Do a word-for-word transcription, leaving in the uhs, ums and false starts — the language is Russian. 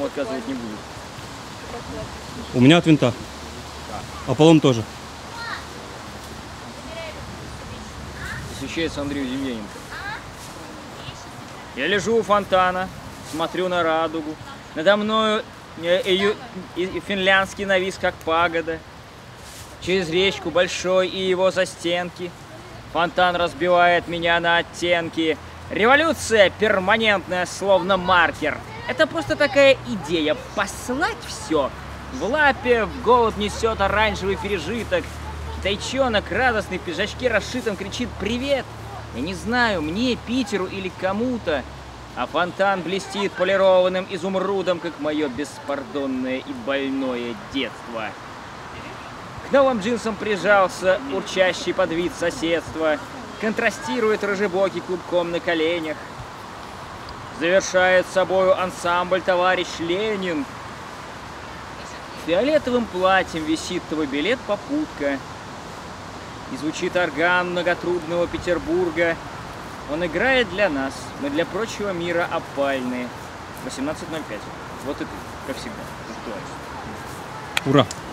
отказывать не буду. У меня от винта. Аполлон тоже. Посвящается Андрею Демьяненко. Я лежу у фонтана, смотрю на радугу. Надо мною финляндский навис, как пагода. Через речку Большой и его застенки. Фонтан разбивает меня на оттенки. Революция перманентная, словно маркер. Это просто такая идея. Послать все. В лапе в голод несет оранжевый пережиток. Китайчонок радостный в пиджачке расшитом кричит «Привет!». Я не знаю, мне, Питеру или кому-то. А фонтан блестит полированным изумрудом, как мое беспардонное и больное детство. К новым джинсам прижался урчащий под вид соседства. Контрастирует рыжебокий клубком на коленях. Завершает собою ансамбль товарищ Ленин. Фиолетовым платьем висит твой билет попутка. И звучит орган многотрубного Петербурга. Он играет для нас, мы для прочего мира опальные. восемнадцать ноль пять. Вот и ты, как всегда. Ура!